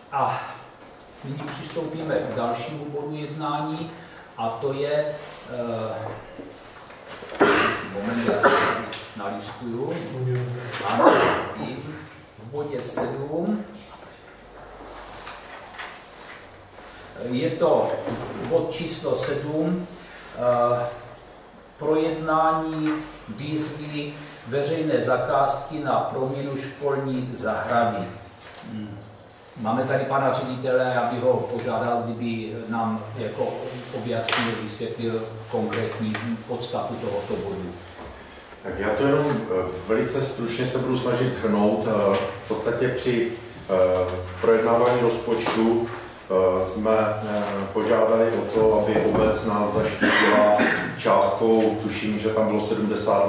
A nyní přistoupíme k dalšímu bodu jednání, a to je moment, já se nalistuju. Ano, v bodě 7. Je to bod číslo 7, projednání výzvy veřejné zakázky na proměnu školní zahrady. Máme tady pana ředitele, já bych ho požádal, kdyby nám jako objasnil, vysvětlil konkrétní podstatu tohoto bodu. Tak já to jenom velice stručně se budu snažit shrnout. V podstatě při projednávání rozpočtu jsme požádali o to, aby obec nás zaštítila částkou, tuším, že tam bylo 72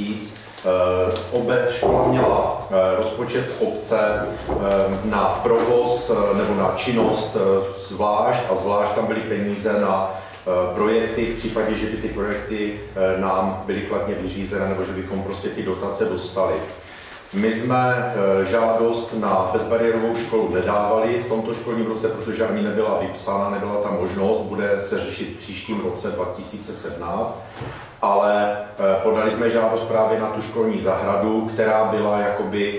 000. Škola měla rozpočet z obce na provoz nebo na činnost zvlášť a zvlášť tam byly peníze na projekty v případě, že by ty projekty nám byly kladně vyřízené nebo že bychom prostě ty dotace dostali. My jsme žádost na bezbariérovou školu nedávali v tomto školním roce, protože ani nebyla vypsána, nebyla ta možnost, bude se řešit v příštím roce 2017, ale podali jsme žádost právě na tu školní zahradu, která byla jakoby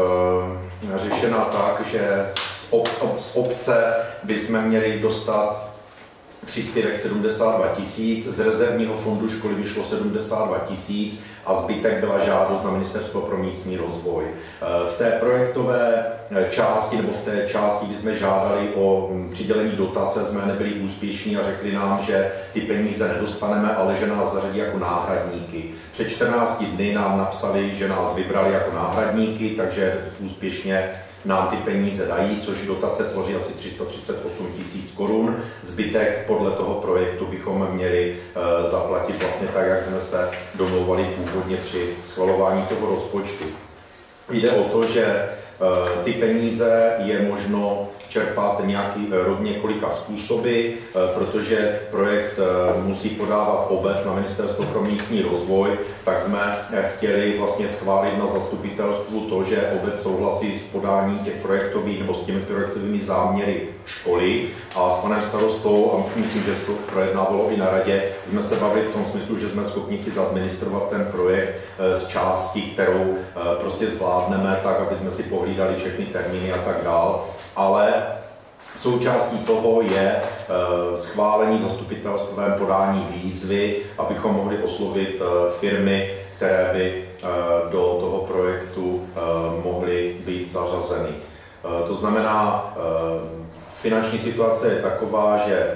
řešena tak, že z obce bychom měli dostat příspěvek 72 000, z rezervního fondu školy vyšlo 72 000 a zbytek byla žádost na Ministerstvo pro místní rozvoj. V té projektové části, nebo v té části, kdy jsme žádali o přidělení dotace, jsme nebyli úspěšní a řekli nám, že ty peníze nedostaneme, ale že nás zařadí jako náhradníky. Před 14 dny nám napsali, že nás vybrali jako náhradníky, takže úspěšně nám ty peníze dají, což dotace tvoří asi 338 000 korun. Zbytek podle toho projektu bychom měli zaplatit vlastně tak, jak jsme se domlouvali původně při schvalování toho rozpočtu. Jde o to, že ty peníze je možno čerpat několika způsoby, protože projekt musí podávat obec na Ministerstvo pro místní rozvoj, tak jsme chtěli vlastně schválit na zastupitelstvu to, že obec souhlasí s podáním těch projektových nebo s těmi projektovými záměry školy a s panem starostou, a myslím, že se to projednávalo i na radě, jsme se bavili v tom smyslu, že jsme schopni si zadministrovat ten projekt z části, kterou prostě zvládneme tak, aby jsme si pohlídali všechny termíny a tak dál. Ale součástí toho je schválení zastupitelstvem podání výzvy, abychom mohli oslovit firmy, které by do toho projektu mohly být zařazeny. To znamená, finanční situace je taková, že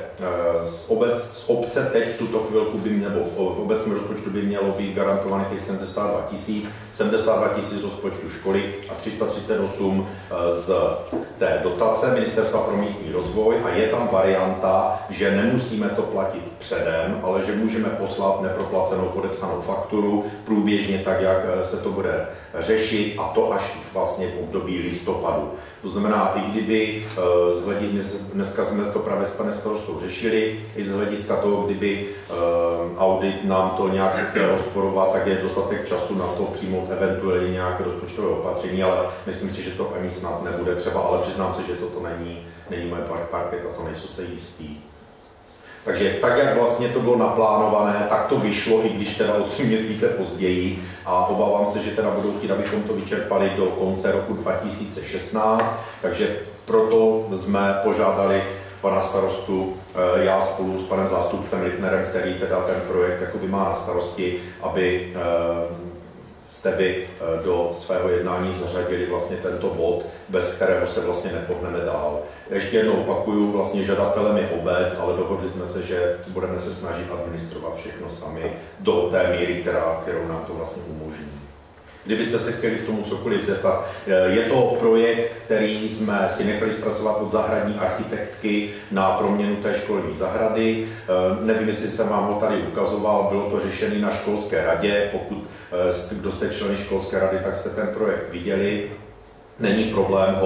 z obce teď v tuto chvilku nebo v obecním rozpočtu by mělo být garantovány těch 72 000, 72 000 z rozpočtu školy a 338 z té dotace Ministerstva pro místní rozvoj a je tam varianta, že nemusíme to platit předem, ale že můžeme poslat neproplacenou podepsanou fakturu průběžně tak, jak se to bude řešit, a to až vlastně v období listopadu. To znamená, i kdyby dneska jsme to právě s panem starostou řešili, i z hlediska toho, kdyby audit nám to nějak rozporovat, tak je dostatek času na to přijmout eventuálně nějaké rozpočtové opatření, ale myslím si, že to ani snad nebude třeba, ale přiznám se, že toto není moje parket a to nejsou se jistý. Takže tak, jak vlastně to bylo naplánované, tak to vyšlo, i když teda o 3 měsíce později, a obávám se, že teda budou chtít, abychom to vyčerpali do konce roku 2016, takže proto jsme požádali pana starostu, já spolu s panem zástupcem Littnerem, který teda ten projekt jakoby má na starosti, aby jste vy do svého jednání zařadili vlastně tento bod, bez kterého se vlastně nepohneme dál. Ještě jednou opakuju, vlastně žadatelem je obec, ale dohodli jsme se, že budeme se snažit administrovat všechno sami do té míry, kterou nám to vlastně umožní. Kdybyste se chtěli k tomu cokoliv zeptat, je to projekt, který jsme si nechali zpracovat od zahradní architektky na proměnu té školní zahrady. Nevím, jestli jsem vám ho tady ukazoval, bylo to řešené na školské radě. Pokud kdo jste členy školské rady, tak jste ten projekt viděli. Není problém ho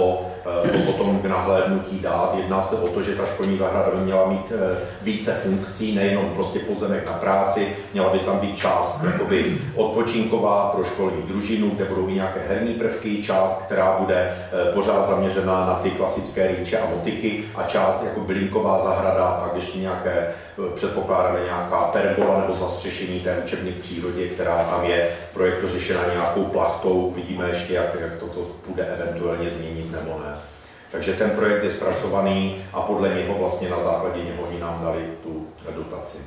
potom k nahlédnutí dát. Jedná se o to, že ta školní zahrada by měla mít více funkcí, nejenom prostě pozemek na práci, měla by tam být část jakoby odpočinková pro školní družinu, kde budou i nějaké herní prvky, část, která bude pořád zaměřená na ty klasické rýče a motiky a část jako bylinková zahrada, pak ještě nějaké, předpokládáme nějaká pergola nebo zastřešení té učebny v přírodě, která tam je, projektu řešena nějakou plachtou, uvidíme ještě, jak toto bude eventuálně změnit nebo ne. Takže ten projekt je zpracovaný a podle něho vlastně na základě něho oni nám dali tu dotaci.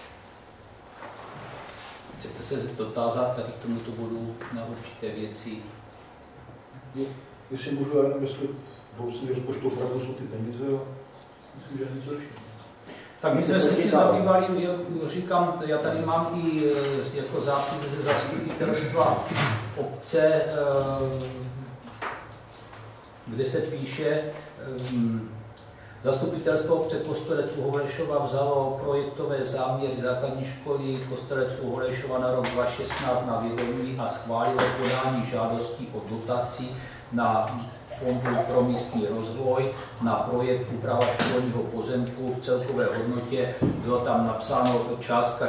Chcete se dotázat tady k tomuto bodu na určité věci? Jestli můžu, já nevím, jestli v obecní rozpočtu opravdu jsou ty peníze a myslím, že něco řešíme. Tak my jsme se s tím zabývali, říkám, já tady mám i jako zápis ze zastupitelstva obce, kde se píše, zastupitelstvo obce Kostelec u Holešova vzalo projektové záměry základní školy Kostelec u Holešova na rok 2016 na vědomí a schválilo podání žádostí o dotaci na Fondu pro místní rozvoj na projekt úprava školního pozemku v celkové hodnotě. Bylo tam napsáno částka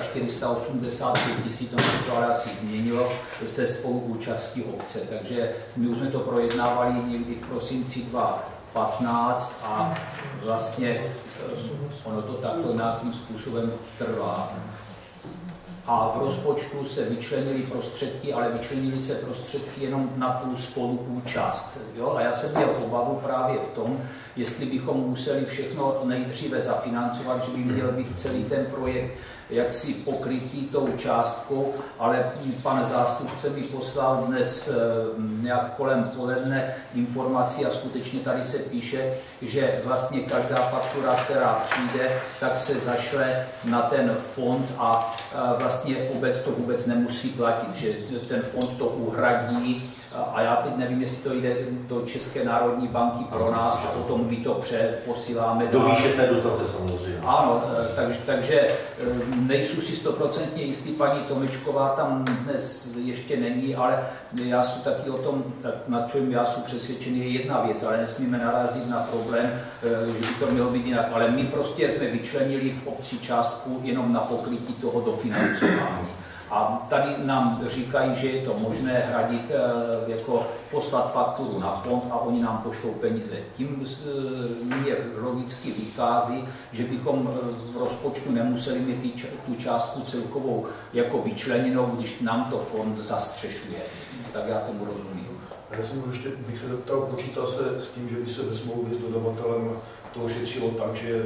485 000, to ale asi změnilo, se spoluúčastí obce. Takže my už jsme to projednávali někdy v prosinci 2015 a vlastně ono to takto nějakým způsobem trvá. A v rozpočtu se vyčlenily prostředky, ale vyčlenily se prostředky jenom na tu spoluúčast. Jo? A já jsem měl obavu právě v tom, jestli bychom museli všechno nejdříve zafinancovat, že by měl být celý ten projekt jaksi pokrytý tou částkou, ale pan zástupce mi poslal dnes nějak kolem poledne informací a skutečně tady se píše, že vlastně každá faktura, která přijde, tak se zašle na ten fond a vlastně obec to vůbec nemusí platit, že ten fond to uhradí a já teď nevím, jestli to jde do České národní banky pro nás a potom my to přeposíláme do výše té dotace samozřejmě. Ano, takže nejsou si 100% jistý, paní Tomečková tam dnes ještě není, ale já jsem taky o tom, nad čím já jsem přesvědčený, je jedna věc, ale nesmíme narazit na problém, že by to mělo být jinak. Ale my prostě jsme vyčlenili v obci částku jenom na pokrytí toho dofinancování. A tady nám říkají, že je to možné hradit, jako poslat fakturu na fond a oni nám pošlou peníze. Tím mě logicky vychází, že bychom v rozpočtu nemuseli mít tu částku celkovou jako vyčleněnou, když nám to fond zastřešuje. Tak já tomu rozumím. A já jsem ještě bych se zeptal, počítal se s tím, že by se ve smlouvě s dodavatelem to ošetřilo tak, že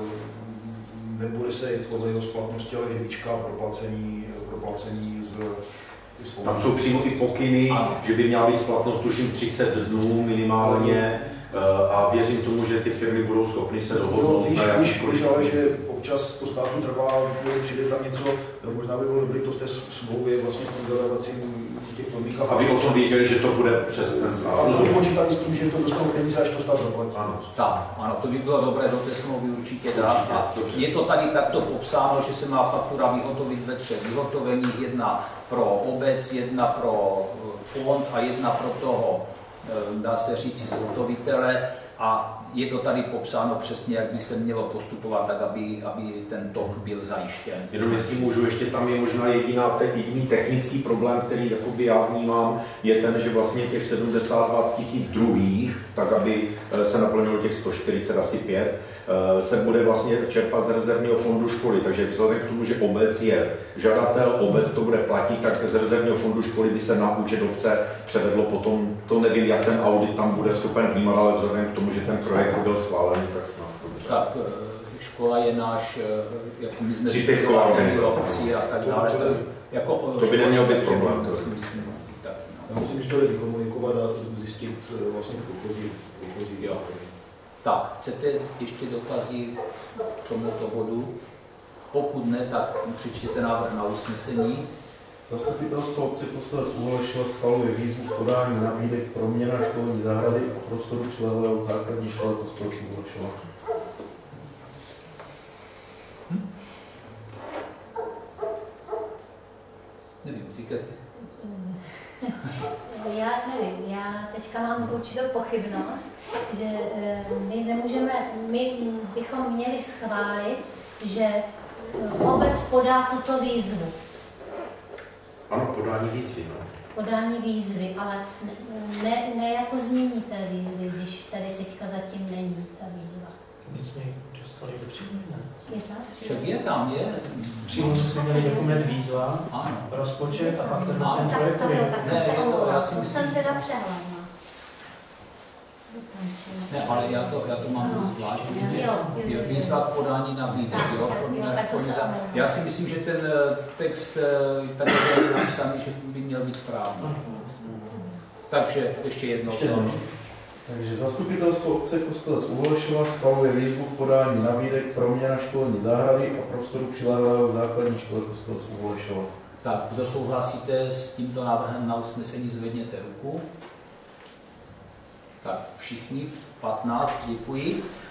nebude se jít podle jeho splatnosti, ale že vyčká proplacení z tam jsou přímo i pokyny, že by měla být splatnost tuším 30 dnů minimálně a věřím tomu, že ty firmy budou schopny se dohodnout. Víš, ale že občas to státu trvá, přijde tam něco, možná by bylo dobré to v té smlouvě vlastně v tom zadávacím těch podmínkách. Aby o tom věděli, že to bude přes ten stát. A to počítali s tím, že to dostanou peníze, až to stát zaplatí. Tak, ano, to by bylo dobré do té smlouvy určitě dát. Je to tady takto popsáno, že se má faktura vyhotovit ve 3 vyhotoveních, jedna pro obec, jedna pro fond a jedna pro toho, dá se říct, zhotovitele. A je to tady popsáno přesně, jak by se mělo postupovat, tak aby ten tok byl zajištěn. Jenom jestli můžu, ještě tam je možná jediný technický problém, který jakoby já vnímám, je ten, že vlastně těch 72 000 druhých, tak aby se naplnilo těch 140 asi 5, se bude vlastně čerpat z rezervního fondu školy. Takže vzhledem k tomu, že obec je žadatel, obec to bude platit, tak z rezervního fondu školy by se na účet obce převedlo potom, to nevím, jak ten audit tam bude schopen vnímat, ale vzhledem k tomu, že ten projekt byl schválený, tak snad dobře. Tak škola je náš, jako my jsme příspěvková organizace a tak dále. To by neměl být problém. Já musím to vykomunikovat a zjistit vlastně pochozí. Tak, chcete ještě dotazy k tomuto bodu? Pokud ne, tak přečtěte návrh na usnesení. Zastupitelstvo obce Kostelec u Holešova schvaluje výzvu k podání nabídek proměna školní zahrady a prostoru přilehlého k základní škole Kostelec u Holešova. Nevím, říkáte. Já nevím, já teďka mám určitou pochybnost, že my bychom měli schválit, že obec podá tuto výzvu. Ano, podání výzvy. No. Podání výzvy, ale ne jako znění té výzvy, když tady teďka zatím není ta výzva. My jsme ji dostali do příjmu, ne? Je tam? Však je tam, je. Příjmu jsme měli dokument výzva, Ano. rozpočet a pak ten Tak projekt. to Ne, se je to, omlouvám, já si to myslím- jsem teda přehlédla. Ne, ale já to mám zvlášť. Jo. Výzva k podání nabídek, Tak, jo? tak, pro jo, náš tak to se kolega. omlouvám. Já si myslím, že ten text tady je napsaný, že by měl být správný. Takže ještě jednou. Ještě jednou. Takže zastupitelstvo obce Kostelec u Holešova schvaluje výzvu k podání nabídek proměna školní zahrady a prostoru přilehlého k základní škole Kostelec u Holešova. Tak, kdo souhlasíte s tímto návrhem na usnesení, zvedněte ruku. Tak všichni, 15, děkuji.